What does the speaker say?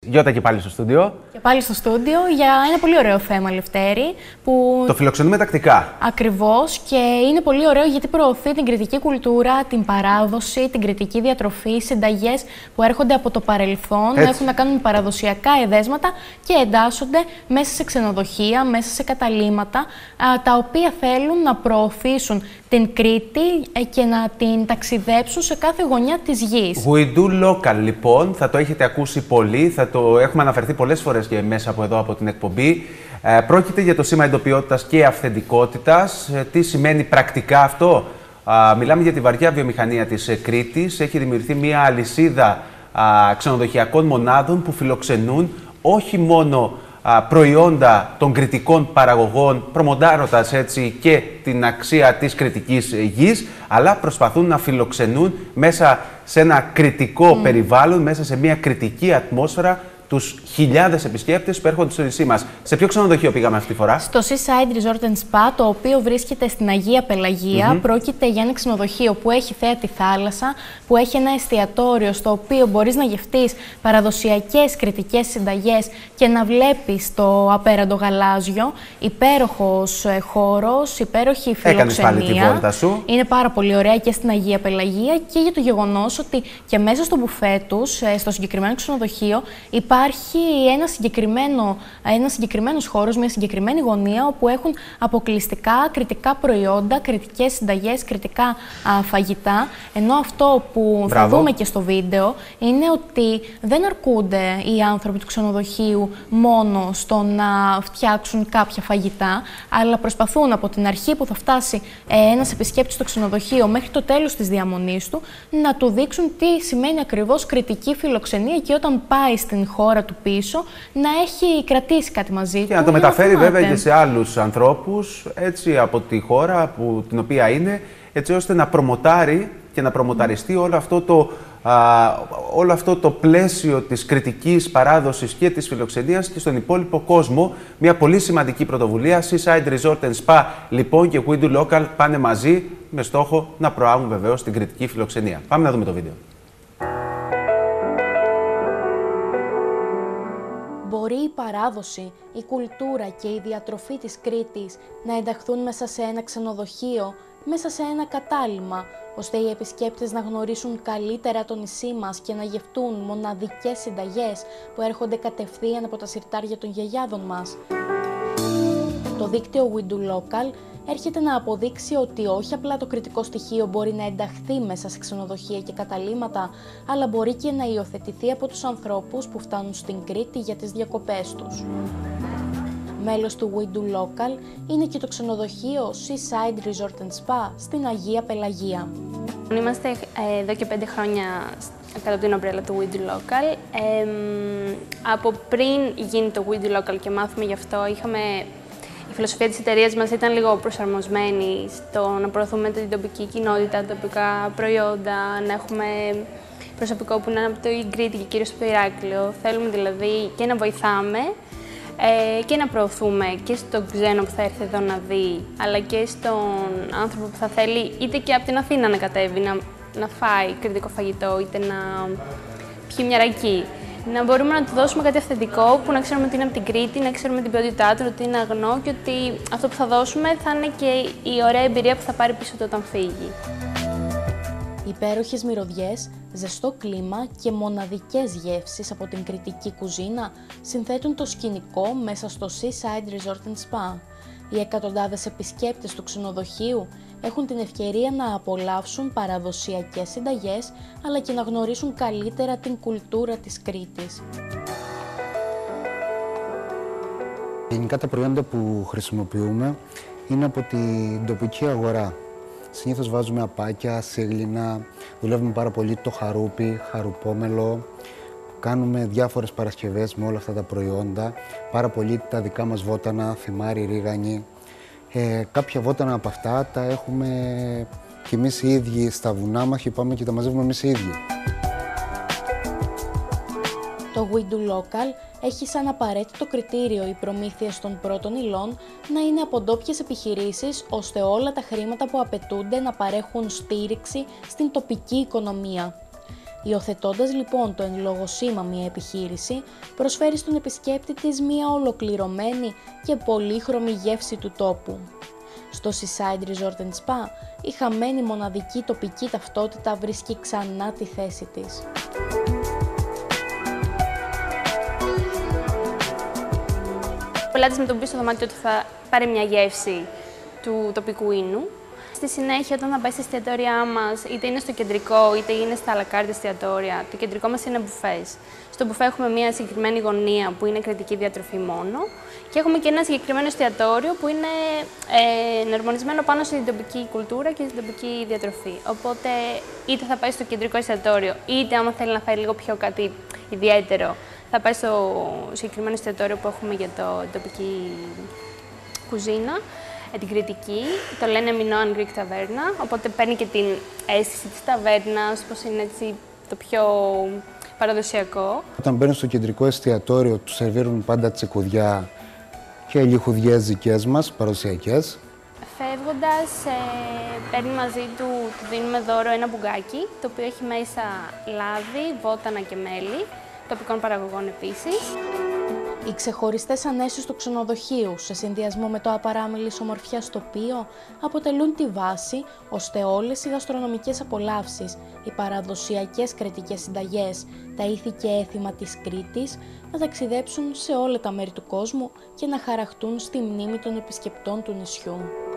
Γιώτα και πάλι στο στούντιο. Και πάλι στο στούντιο για ένα πολύ ωραίο θέμα, Λευτέρη. Που... Το φιλοξενούμε τακτικά. Ακριβώς, και είναι πολύ ωραίο γιατί προωθεί την κριτική κουλτούρα, την παράδοση, την κριτική διατροφή, συνταγές που έρχονται από το παρελθόν, έχουν να κάνουν παραδοσιακά εδέσματα και εντάσσονται μέσα σε ξενοδοχεία, μέσα σε καταλύματα, τα οποία θέλουν να προωθήσουν την Κρήτη και να την ταξιδέψουν σε κάθε γωνιά της γης. We do local, λοιπόν, θα το έχετε ακούσει πολύ, θα το έχουμε αναφερθεί πολλές φορές και μέσα από εδώ από την εκπομπή. Πρόκειται για το σήμα εντοπιότητας και αυθεντικότητας. Τι σημαίνει πρακτικά αυτό? Μιλάμε για τη βαριά βιομηχανία της Κρήτης. Έχει δημιουργηθεί μια αλυσίδα ξενοδοχειακών μονάδων που φιλοξενούν όχι μόνο προϊόντα των κρητικών παραγωγών, προμοντάροντας έτσι και την αξία της κρητικής γης, αλλά προσπαθούν να φιλοξενούν μέσα σε ένα κρητικό περιβάλλον, μέσα σε μια κρητική ατμόσφαιρα, τους χιλιάδες επισκέπτες που έρχονται στο νησί μας. Σε ποιο ξενοδοχείο πήγαμε αυτή τη φορά? Στο Seaside Resort and Spa, το οποίο βρίσκεται στην Αγία Πελαγία. Πρόκειται για ένα ξενοδοχείο που έχει θέα τη θάλασσα, που έχει ένα εστιατόριο στο οποίο μπορείς να γευτείς παραδοσιακές κρητικές συνταγές και να βλέπεις το απέραντο γαλάζιο. Υπέροχος χώρος, υπέροχη φιλοξενία. Έκανες πάλι τη βόλτα σου. Είναι πάρα πολύ ωραία και στην Αγία Πελαγία και για το γεγονός ότι και μέσα στο μπουφέ τους, στο συγκεκριμένο ξενοδοχείο, υπάρχει ένας συγκεκριμένος χώρος, μια συγκεκριμένη γωνία όπου έχουν αποκλειστικά κρητικά προϊόντα, κρητικές συνταγές, κρητικά φαγητά. Ενώ αυτό που θα δούμε και στο βίντεο είναι ότι δεν αρκούνται οι άνθρωποι του ξενοδοχείου μόνο στο να φτιάξουν κάποια φαγητά, αλλά προσπαθούν από την αρχή που θα φτάσει ένας επισκέπτης στο ξενοδοχείο μέχρι το τέλος της διαμονής του να του δείξουν τι σημαίνει ακριβώς κρητική φιλοξενία και όταν πάει στην χώρα του πίσω να έχει κρατήσει κάτι μαζί του. Και να το μεταφέρει βέβαια και σε άλλους ανθρώπους έτσι, από τη χώρα την οποία είναι, έτσι ώστε να προμοτάρει και να προμοταριστεί όλο αυτό το πλαίσιο της κρητικής παράδοσης και της φιλοξενίας και στον υπόλοιπο κόσμο. Μια πολύ σημαντική πρωτοβουλία. Seaside Resort and Spa λοιπόν και We Do Local πάνε μαζί με στόχο να προάγουν βεβαίως την κρητική φιλοξενία. Πάμε να δούμε το βίντεο. Μπορεί η παράδοση, η κουλτούρα και η διατροφή της Κρήτης να ενταχθούν μέσα σε ένα ξενοδοχείο, μέσα σε ένα κατάλυμα, ώστε οι επισκέπτες να γνωρίσουν καλύτερα το νησί μας και να γευτούν μοναδικές συνταγές που έρχονται κατευθείαν από τα συρτάρια των γιαγιάδων μας. Το δίκτυο We Do Local έρχεται να αποδείξει ότι όχι απλά το κρητικό στοιχείο μπορεί να ενταχθεί μέσα σε ξενοδοχεία και καταλύματα, αλλά μπορεί και να υιοθετηθεί από τους ανθρώπους που φτάνουν στην Κρήτη για τις διακοπές τους. Μέλος του We Do Local είναι και το ξενοδοχείο Seaside Resort and Spa στην Αγία Πελαγία. Είμαστε εδώ και 5 χρόνια κάτω από την ομπρέλα του We Do Local. Από πριν γίνει το We Do Local και μάθουμε γι' αυτό, η φιλοσοφία της εταιρείας μας ήταν λίγο προσαρμοσμένη στο να προωθούμε την τοπική κοινότητα, τοπικά προϊόντα, να έχουμε προσωπικό που είναι από το Κρήτη και κυρίως από το Ηράκλειο. Θέλουμε δηλαδή και να βοηθάμε και να προωθούμε και στον ξένο που θα έρθει εδώ να δει, αλλά και στον άνθρωπο που θα θέλει είτε και από την Αθήνα να κατέβει, να φάει κρητικό φαγητό, είτε να πιει μια ρακή. Να μπορούμε να του δώσουμε κάτι αυθεντικό, που να ξέρουμε ότι είναι από την Κρήτη, να ξέρουμε την ποιότητά του, ότι είναι αγνό και ότι αυτό που θα δώσουμε θα είναι και η ωραία εμπειρία που θα πάρει πίσω του όταν φύγει. Υπέροχες μυρωδιές, ζεστό κλίμα και μοναδικές γεύσεις από την κρητική κουζίνα συνθέτουν το σκηνικό μέσα στο Seaside Resort and Spa. Οι εκατοντάδες επισκέπτες του ξενοδοχείου έχουν την ευκαιρία να απολαύσουν παραδοσιακές συνταγές, αλλά και να γνωρίσουν καλύτερα την κουλτούρα της Κρήτης. Γενικά τα προϊόντα που χρησιμοποιούμε είναι από την τοπική αγορά. Συνήθως βάζουμε απάκια, σίγλινα, δουλεύουμε πάρα πολύ το χαρούπι, χαρουπόμελο. Κάνουμε διάφορες παρασκευές με όλα αυτά τα προϊόντα, πάρα πολύ τα δικά μας βότανα, θυμάρι, ρίγανη. Κάποια βότανα από αυτά τα έχουμε και εμείς οι ίδιοι στα βουνά μας και πάμε και τα μαζεύουμε εμείς οι ίδιοι. Το We Do Local έχει σαν απαραίτητο κριτήριο οι προμήθειες των πρώτων υλών να είναι από ντόπιες επιχειρήσεις, ώστε όλα τα χρήματα που απαιτούνται να παρέχουν στήριξη στην τοπική οικονομία. Υιοθετώντας λοιπόν το εν λόγω σήμα μια επιχείρηση, προσφέρει στον επισκέπτη της μια ολοκληρωμένη και πολύχρωμη γεύση του τόπου. Στο Seaside Resort & Spa, η χαμένη μοναδική τοπική ταυτότητα βρίσκει ξανά τη θέση της. Ο πελάτης με τον μπει στο δωμάτιο του θα πάρει μια γεύση του τοπικού ίνου. Στη συνέχεια, όταν θα πάει στα εστιατόρια μας, είτε είναι στο κεντρικό είτε είναι στα à la carte εστιατόρια, το κεντρικό μας είναι μπουφές. Στο μπουφέ έχουμε μια συγκεκριμένη γωνία που είναι κρατική διατροφή μόνο και έχουμε και ένα συγκεκριμένο εστιατόριο που είναι εναρμονισμένο πάνω στην τοπική κουλτούρα και στην τοπική διατροφή. Οπότε, είτε θα πάει στο κεντρικό εστιατόριο, είτε άμα θέλει να φάει λίγο πιο κάτι ιδιαίτερο, θα πάει στο συγκεκριμένο εστιατόριο που έχουμε για το τοπική κουζίνα. Την κριτική, το λένε Minoan Greek Taverna, οπότε παίρνει και την αίσθηση της ταβέρνας, πως είναι έτσι το πιο παραδοσιακό. Όταν μπαίνουν στο κεντρικό εστιατόριο, τους σερβίρουν πάντα τσικουδιά και λιχουδιές δικές μας, παραδοσιακές. Φεύγοντας, παίρνει μαζί του δίνουμε δώρο ένα μπουγκάκι, το οποίο έχει μέσα λάδι, βότανα και μέλι, τοπικών παραγωγών επίσης. Οι ξεχωριστές ανέσεις του ξενοδοχείου, σε συνδυασμό με το απαράμιλης ομορφιάς τοπίο, αποτελούν τη βάση ώστε όλες οι γαστρονομικές απολαύσεις, οι παραδοσιακές κρετικές συνταγές, τα ήθη και έθιμα της Κρήτης να ταξιδέψουν σε όλα τα μέρη του κόσμου και να χαραχτούν στη μνήμη των επισκεπτών του νησιού.